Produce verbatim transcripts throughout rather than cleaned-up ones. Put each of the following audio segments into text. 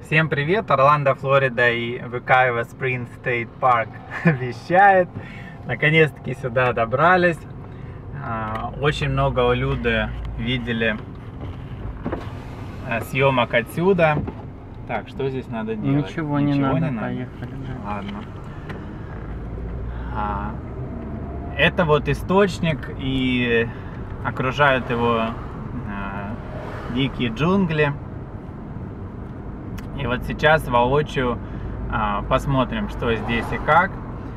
Всем привет! Орландо, Флорида и Векаево Spring State Park вещает. Наконец-таки сюда добрались. Очень много люди видели съемок отсюда. Так, что здесь надо делать? Ничего, не Ничего надо, не надо? поехали. Да. Ладно. А, это вот источник, и окружают его а, дикие джунгли. И вот сейчас воочию а, посмотрим, что здесь и как.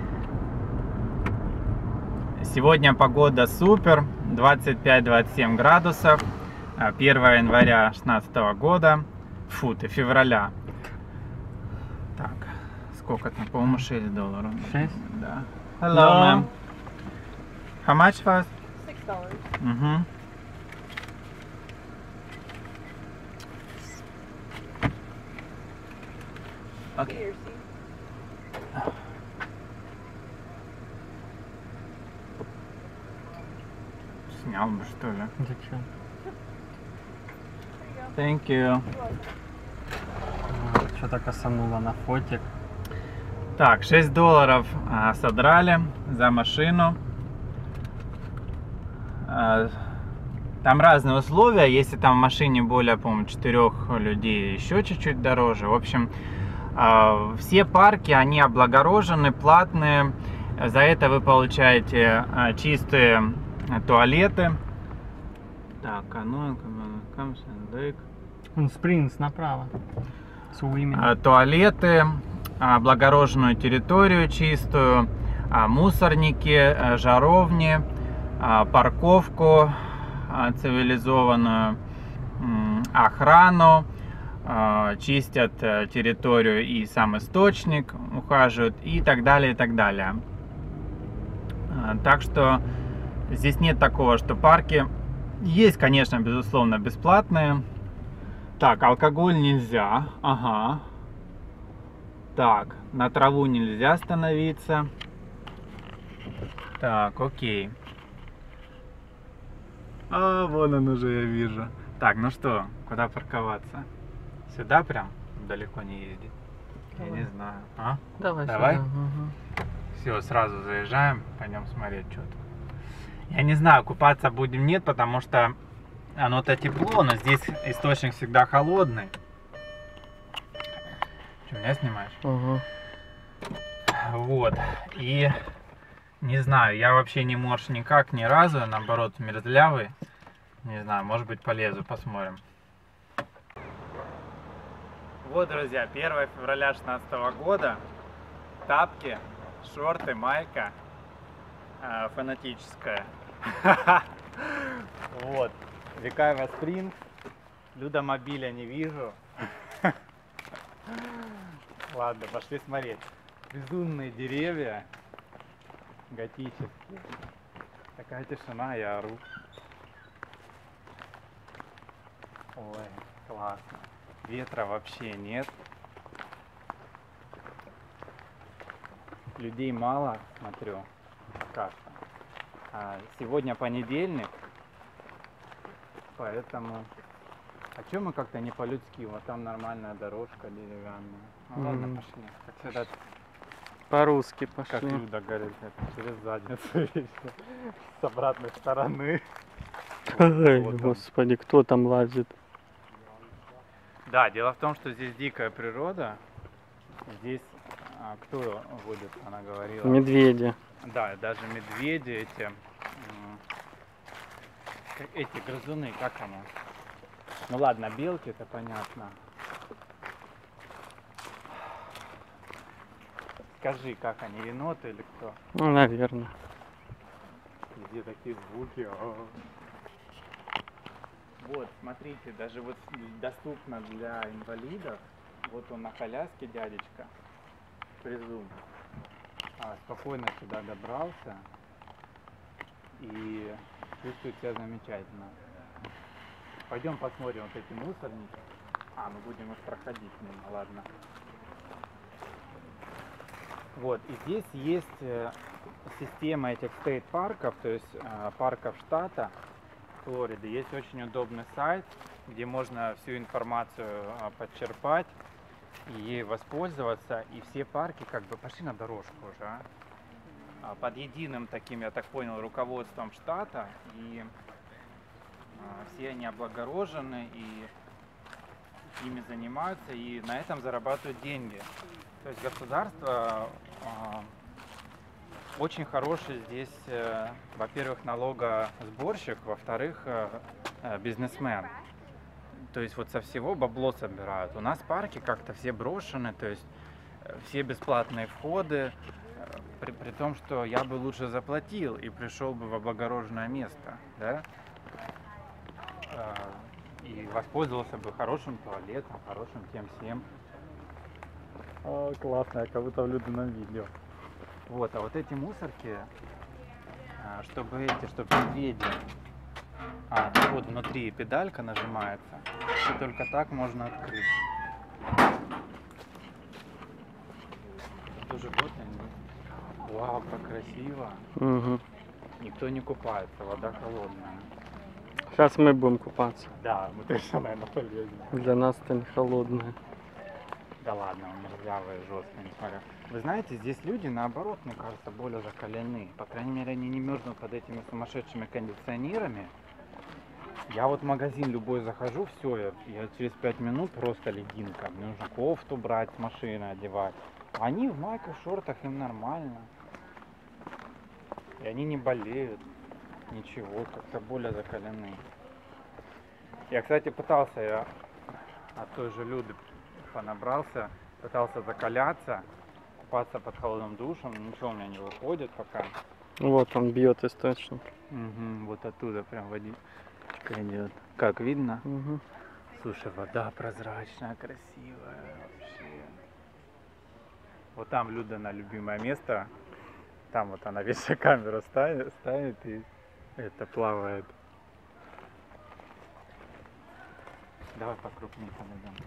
Сегодня погода супер, двадцать пять — двадцать семь градусов, первое января две тысячи шестнадцатого года, фу, ты, февраля. Так, сколько там, по-моему, шесть долларов. шесть? Да. Hello, ma'am. How much was? Six dollars. Угу. Окей. Here, see? Снял бы, что ли? Зачем? Thank you. Что-то косануло на фотик. Так, шесть долларов а, содрали за машину. А, там разные условия. Если там в машине более, по-моему, четырех людей, еще чуть-чуть дороже. В общем, а, все парки, они облагорожены, платные. За это вы получаете а, чистые а, туалеты. Так, а ну, Спрингс направо. Суимин. а, туалеты, облагороженную территорию чистую, а, мусорники, а, жаровни, а, парковку а, цивилизованную, м, охрану, а, чистят а, территорию и сам источник, ухаживают и так далее, и так далее. А, так что здесь нет такого, что парки есть, конечно, безусловно, бесплатные. Так, алкоголь нельзя. Ага. Так, на траву нельзя становиться. Так, окей. А, вон он уже, я вижу. Так, ну что, куда парковаться? Сюда прям? Далеко не ездить? Давай. Я не знаю. А? Давай, Давай? сюда. Ага. Все, сразу заезжаем, пойдем смотреть, что тут. Я не знаю, купаться будем, нет, потому что оно-то тепло, но здесь источник всегда холодный. Что, меня снимаешь? Ага. Вот, и не знаю, я вообще не морж никак, ни разу, наоборот, мерзлявый. Не знаю, может быть, полезу, посмотрим. Вот, друзья, первое февраля две тысячи шестнадцатого года. Тапки, шорты, майка э, фанатическая. Вот, Векаево Спрингс. Людомобиля не вижу. Ладно, пошли смотреть. Безумные деревья, готические. Такая тишина, я ору. Ой, классно. Ветра вообще нет. Людей мало, смотрю, как-то. А сегодня понедельник, поэтому... А чё мы как-то не по-людски? Вот там нормальная дорожка деревянная. Ну ладно, Мгм. пошли. Как всегда, По-русски как пошли. Люда говорит, это через задницу вечно, с обратной стороны. Ой, Вот он. господи, кто там лазит? Да, дело в том, что здесь дикая природа. Здесь а, кто водит, она говорила. Медведи. Да, даже медведи эти, м, как эти грызуны, как они? Ну ладно, белки, это понятно. Скажи, как они, еноты или кто? Ну, наверное. Где такие звуки? А. Вот, смотрите, даже вот доступно для инвалидов. Вот он на коляске, дядечка, призум. А, спокойно сюда добрался и чувствует себя замечательно. Пойдем посмотрим вот эти мусорники. А, мы будем их проходить мимо, ладно. Вот, и здесь есть э, система этих стейт-парков, то есть э, парков штата Флориды. Есть очень удобный сайт, где можно всю информацию э, подчерпать. и ей воспользоваться. И все парки как бы пошли на дорожку уже, а? А, под единым таким, я так понял, руководством штата. И а, все они облагорожены и ими занимаются, и на этом зарабатывают деньги. То есть государство а, очень хороший здесь, э, во-первых, налогосборщик, во-вторых, э, э, бизнесмен. То есть вот со всего бабло собирают. У нас парки как-то все брошены, то есть э, все бесплатные входы, э, при, при том, что я бы лучше заплатил и пришел бы в облагороженное место, да? Э, и воспользовался бы хорошим туалетом, хорошим тем всем. О, классно, как будто в людном видео. Вот, а вот эти мусорки, а, чтобы эти, чтобы медведи, а, вот внутри педалька нажимается, и только так можно открыть. Тут тоже вот они. Вау, как красиво. Угу. Никто не купается, вода холодная. Сейчас мы будем купаться. Да, мы точно, наверное, полезем. Для нас это не холодное. Да ладно, он мерзлявый, жестко, несмотря. Вы знаете, здесь люди, наоборот, мне кажется, более закалены. По крайней мере, они не мерзнут под этими сумасшедшими кондиционерами. Я вот в магазин любой захожу, все, я, я через пять минут просто лединка. Мне нужно кофту брать с машины, одевать. Они в майках, шортах, им нормально. И они не болеют. Ничего, как-то более закалены. Я, кстати, пытался, я от той же Люды понабрался, пытался закаляться, купаться под холодным душем, ничего у меня не выходит пока. Вот он бьет источник. Угу, вот оттуда прям водичка идет. Как видно? Угу. Слушай, вода прозрачная, красивая вообще. Вот там Люда на любимое место. Там вот она весь камеру ставит, ставит и это плавает. Давай покрупнее подойдем.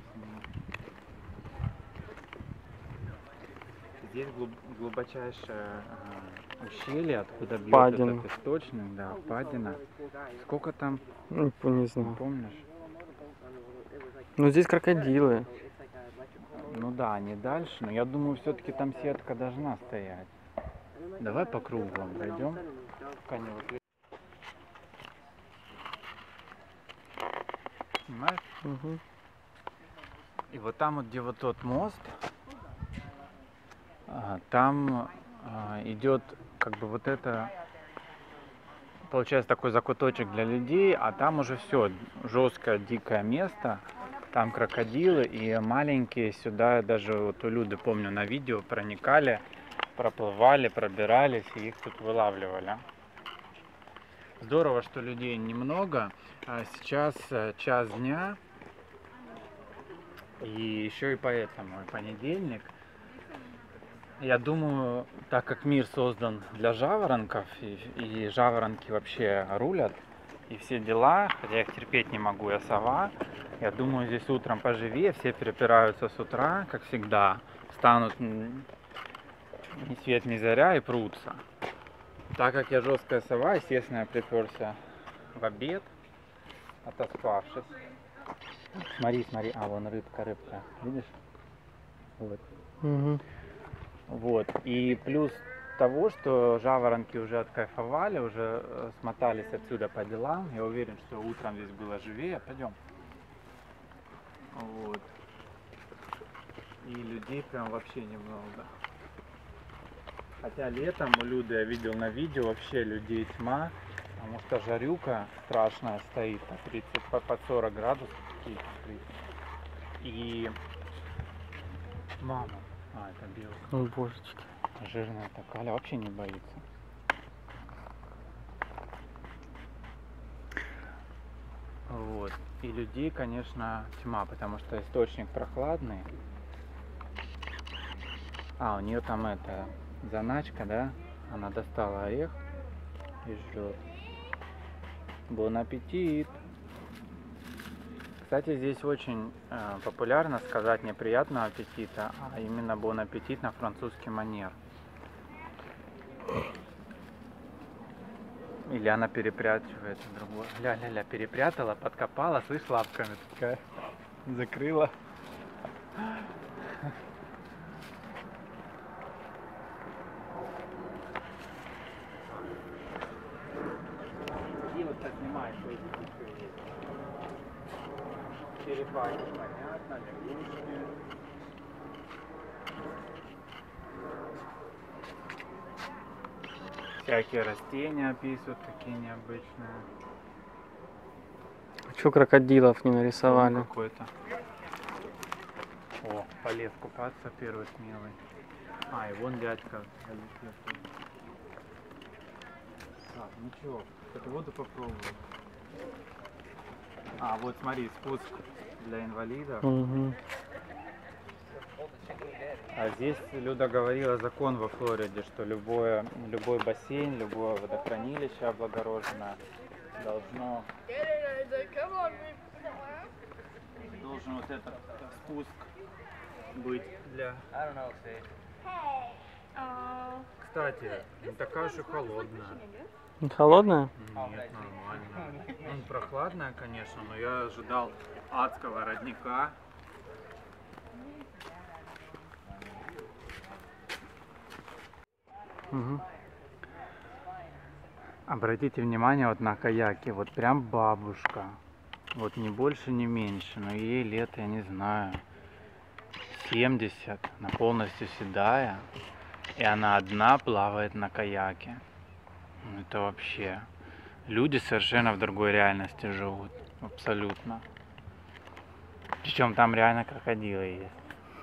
Здесь глуб- глубочайшее э, ущелье, откуда бьет Впадина. этот источник, да, впадина. Сколько там, Не, п- не не знаю. помнишь? Ну здесь крокодилы. Ну да, не дальше, но я думаю, все-таки там сетка должна стоять. Давай по кругу пройдем, пока не выключим. Снимаешь? Угу. И вот там вот, где вот тот мост, а, там а, идет как бы вот это, получается такой закуточек для людей, а там уже все, жесткое, дикое место, там крокодилы и маленькие сюда, даже вот у Люды, помню, на видео проникали, проплывали, пробирались и их тут вылавливали. Здорово, что людей немного, а сейчас э, час дня, и еще и поэтому и понедельник. Я думаю, так как мир создан для жаворонков, и, и жаворонки вообще рулят, и все дела, хотя я их терпеть не могу, я сова, я думаю, здесь утром поживее, все перепираются с утра, как всегда, встанут м, ни свет ни заря и прутся. Так как я жесткая сова, естественно, я приперся в обед, отоспавшись. Смотри, смотри, а вон рыбка, рыбка, видишь? Вот. Угу. Вот. И плюс того, что жаворонки уже откайфовали, уже э, смотались отсюда по делам. Я уверен, что утром здесь было живее. Пойдем. Вот. И людей прям вообще немного. Хотя летом у Люды, я видел на видео, вообще людей тьма. Потому что жарюка страшная стоит по тридцать, по- под сорок градусов. Какие-то тридцать. И мама. А, это белка. О, божечки. Жирная такая, Аля вообще не боится. Вот. И людей, конечно, тьма, потому что источник прохладный. А, у нее там это заначка, да? Она достала орех и жрет. Бон аппетит! Кстати, здесь очень э, популярно сказать не приятного аппетита, а именно бон аппетит на французский манер. Или она перепрячивает другое. Ля-ля-ля, перепрятала, подкопала, слышь, лапками такая. Закрыла. Собаки, понятно, лягушки. Всякие растения описывают, такие необычные. Чё крокодилов не Слон нарисовали? какой-то. О, полез купаться первый смелый. А, и вон дядька. Так, ничего, эту воду попробую. А, вот смотри, спуск для инвалидов. Угу. А здесь Люда говорила закон во Флориде, что любое, любой бассейн, любое водохранилище облагороженное должно, должен вот этот спуск быть для... Кстати, не такая же холодная. Холодная? Нет, нормально. Ну, прохладная, конечно, но я ожидал адского родника. Угу. Обратите внимание вот на каяки, вот прям бабушка, вот не больше, не меньше, но ей лет, я не знаю, семьдесят, она полностью седая, и она одна плавает на каяке. Ну, это вообще, люди совершенно в другой реальности живут, абсолютно. Причем там реально крокодилы есть.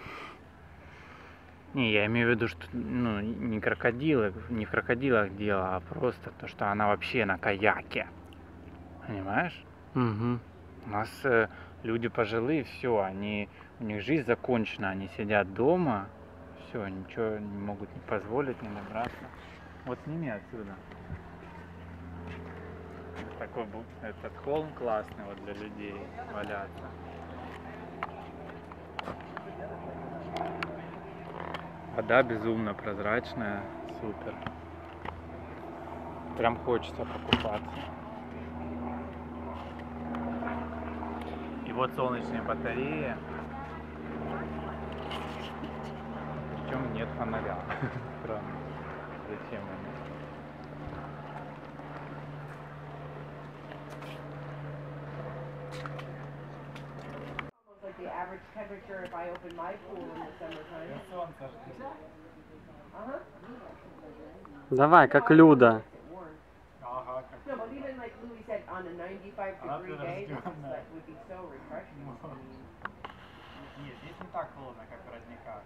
Не, я имею в виду, что ну, не крокодилы, не в крокодилах дело, а просто то, что она вообще на каяке. Понимаешь? Угу. У нас э, люди пожилые, все, они, у них жизнь закончена, они сидят дома, все, ничего не могут не позволить, не добраться. Вот сними отсюда. Такой бу- этот холм классный вот для людей валяться. Вода безумно прозрачная, супер. Прям хочется покупаться. И вот солнечные батареи. Причем нет фонаря. Странно. Зачем они? Like the average temperature if I open my pool in the summertime. Uh-huh. Давай, как Люда. Ага, как No, but even like Louis said, on a ninety-five Она degree ты day, this is, раздёлная. like, would be so refreshing. Нет, здесь не так холодно, как в родниках.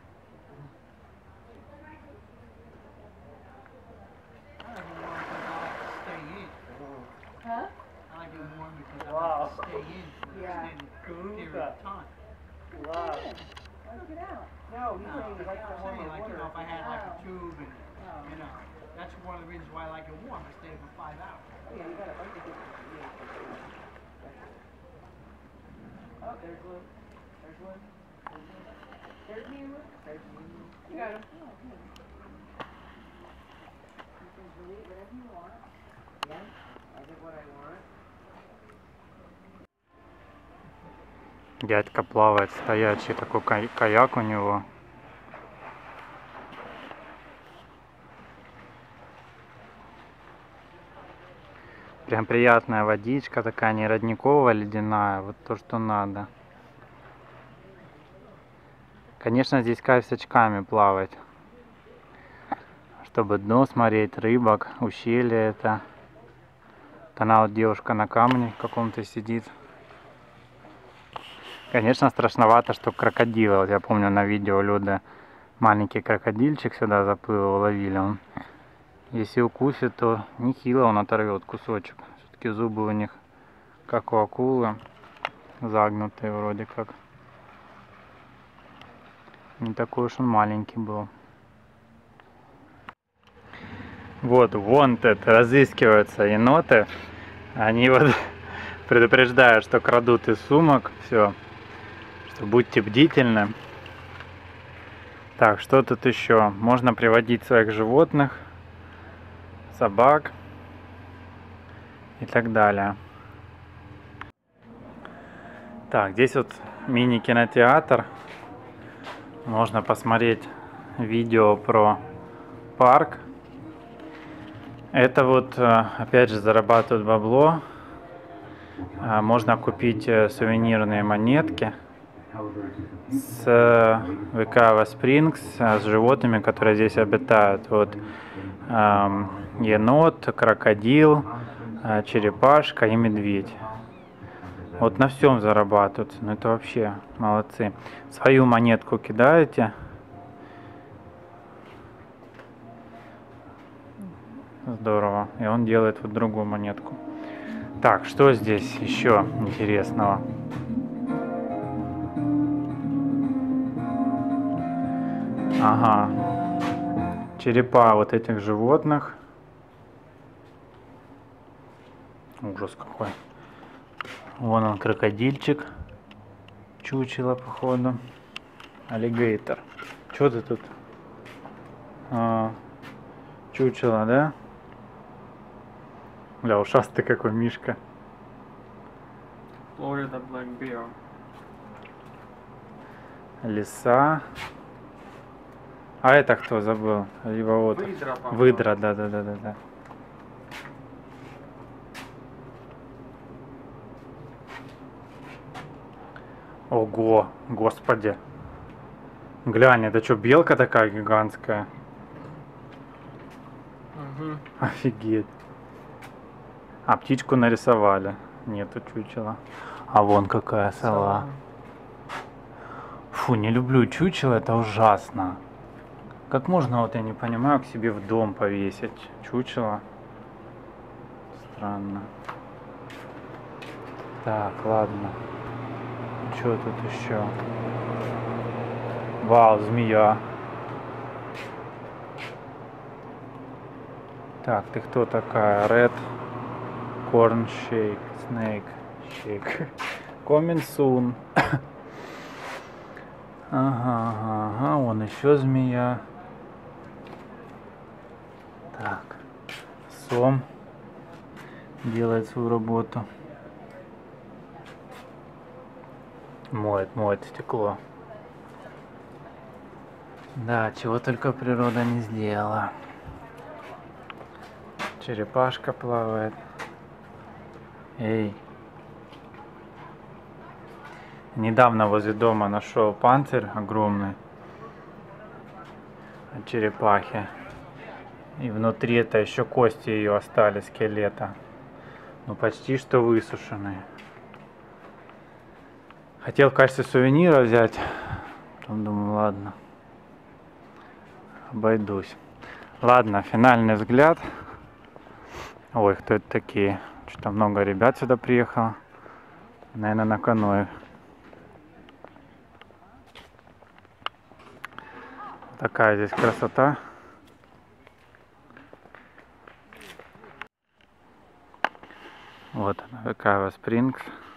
Huh? I like it warm because I Wow. like to stay in for an Yeah. extended Круто. period of time. Wow. Look it out. No, he's No, saying he likes the I'm warmer saying, like, you water. know, if I had like a Oh. tube and, you know, that's one of the reasons why I like it warm. I stay for five hours. Oh, yeah, you got a bunch of different yeah. Oh, there's Lou. There's Lou. There's me, Lou. There's me. You got him. You can delete whatever you want. Yeah, I did what I want. Дядька плавает стоячий, такой кай- каяк у него. Прям приятная водичка, такая не родниковая, ледяная, вот то, что надо. Конечно, здесь кайф с очками плавать, чтобы дно смотреть, рыбок, ущелье это. Вот она вот девушка на камне каком-то сидит. Конечно, страшновато, что крокодилы. Вот я помню на видео Люда маленький крокодильчик сюда заплыл, ловили. Он, если укусит, то нехило он оторвет кусочек. Все-таки зубы у них, как у акулы, загнутые вроде как. Не такой уж он маленький был. Вот, wanted, разыскиваются еноты. Они вот предупреждают, что крадут из сумок. Все. Что будьте бдительны. Так, что тут еще? Можно приводить своих животных, собак и так далее. Так, здесь вот мини-кинотеатр. Можно посмотреть видео про парк. Это вот, опять же, зарабатывают бабло. можно купить сувенирные монетки с Векава Спрингс, с животными, которые здесь обитают. Вот эм, енот, крокодил, э, черепашка и медведь. Вот на всем зарабатывают. Ну это вообще молодцы. Свою монетку кидаете. Здорово. И он делает вот другую монетку. Так, что здесь еще интересного? Ага. Черепа вот этих животных. Ужас какой. Вон он, крокодильчик. Чучело, походу. Аллигейтор. Что ты тут? А, чучело, да? Бля, ушастый какой мишка. Florida Black Bear. Лиса. А это кто, забыл? Либо вот. Выдра, по-моему. Выдра, да, да, да, да, да. Ого, господи. Глянь, это что, белка такая гигантская? Угу. Офигеть. А птичку нарисовали. Нету чучела. А вон какая сова. Фу, не люблю чучело, это ужасно. Как можно, вот я не понимаю, к себе в дом повесить чучело? Странно. Так, ладно. Что тут еще? Вау, змея. Так, ты кто такая? Red Corn Shake, Snake Shake. Coming soon. Ага, ага, ага, вон еще змея. Так, сом делает свою работу. Моет, моет стекло. Да, чего только природа не сделала. Черепашка плавает. Эй. Недавно возле дома нашел панцирь огромный от черепахи. И внутри это еще кости ее остались, скелета. Ну почти что высушенные. Хотел в качестве сувенира взять. Потом думаю, ладно. Обойдусь. Ладно, финальный взгляд. Ой, кто это такие? Что-то много ребят сюда приехало. Наверное, на каноэ. Такая здесь красота. Вот она, Векава Спрингс.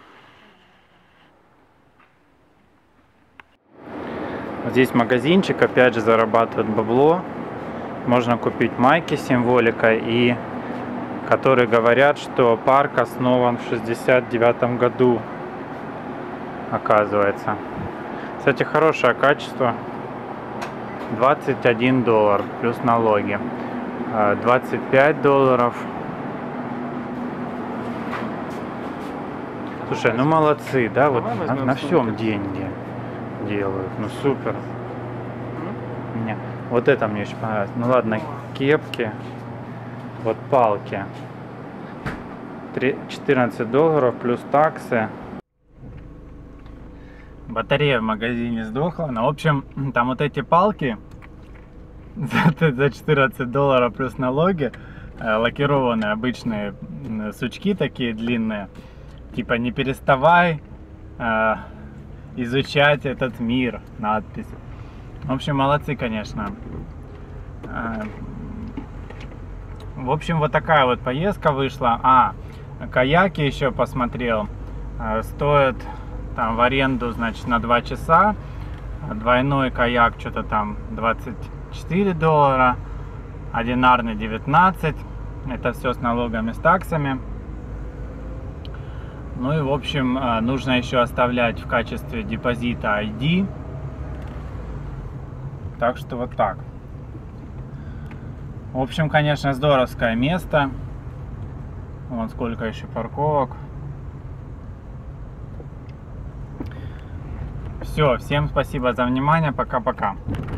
Здесь магазинчик, опять же, зарабатывает бабло. Можно купить майки с символикой, и которые говорят, что парк основан в шестьдесят девятом году, оказывается. Кстати, хорошее качество. двадцать один доллар плюс налоги. двадцать пять долларов. Слушай, ну молодцы, да, вот на, на всем деньги делают. Ну супер. Мне, вот это мне очень понравилось. Ну ладно, кепки. Вот палки. четырнадцать долларов плюс таксы. Батарея в магазине сдохла. Ну, в общем, там вот эти палки за, за четырнадцать долларов плюс налоги, лакированные обычные сучки такие длинные. Типа не переставай э, изучать этот мир, надпись. В общем, молодцы, конечно. Э, в общем, вот такая вот поездка вышла. А, каяки еще посмотрел. Э, стоят там в аренду, значит, на два часа. Двойной каяк что-то там двадцать четыре доллара. Одинарный девятнадцать. Это все с налогами, с таксами. Ну и в общем, нужно еще оставлять в качестве депозита ай ди. Так что вот так. В общем, конечно, здоровское место. Вон сколько еще парковок. Все, всем спасибо за внимание, пока-пока.